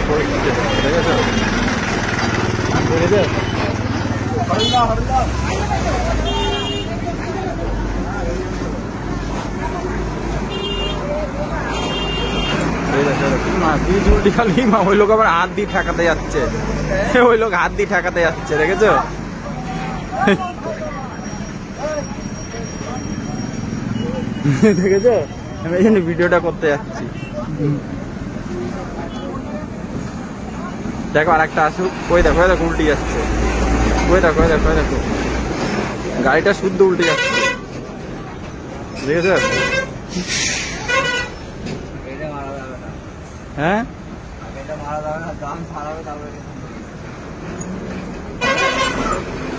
পরিস্থিতি দেখেছো দেখেছো বীজ উল্টি খালি মা ওই লোক আবার হাত দিয়ে ঠেকাতে যাচ্ছে ওই লোক হাত দিয়ে ঠেকাতে যাচ্ছে দেখেছো দেখেছো আমি এই জন্য ভিডিওটা করতে যাচ্ছি দেখো আর একটা আসুক ওই দেখো উল্টে যাচ্ছে ওই দেখো গাড়িটা শুদ্ধ উল্টে যাচ্ছে দেখেছো হ্যাঁ মারা যাবে না দাম ছাড়াবে তারপরে